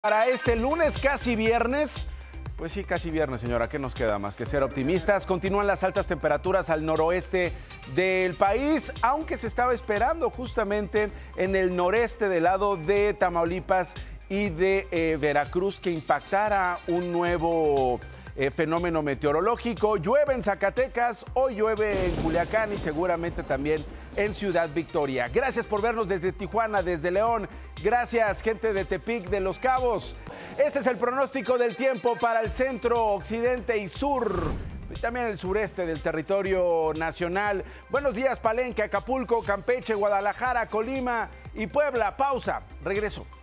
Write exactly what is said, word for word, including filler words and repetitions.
Para este lunes, casi viernes, pues sí, casi viernes, señora, ¿qué nos queda más que ser optimistas? Continúan las altas temperaturas al noroeste del país, aunque se estaba esperando justamente en el noreste del lado de Tamaulipas y de eh, Veracruz que impactara un nuevo eh, fenómeno meteorológico. Llueve en Zacatecas, hoy llueve en Culiacán y seguramente también en Ciudad Victoria. Gracias por vernos desde Tijuana, desde León. Gracias, gente de Tepic, de Los Cabos. Este es el pronóstico del tiempo para el centro, occidente y sur, y también el sureste del territorio nacional. Buenos días, Palenque, Acapulco, Campeche, Guadalajara, Colima y Puebla. Pausa, regreso.